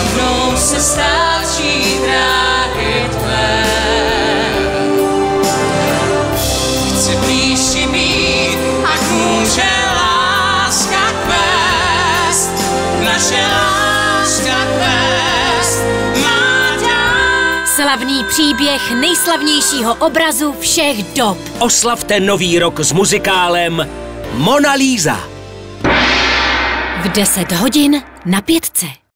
a mnou se stáčí dráhy tvé. Chci blíž ti být, ať může láska kvést, naše láska kvést má dál. Slavný příběh nejslavnějšího obrazu všech dob. Oslavte nový rok s muzikálem Mona Lisa. V 10 hodin na 5.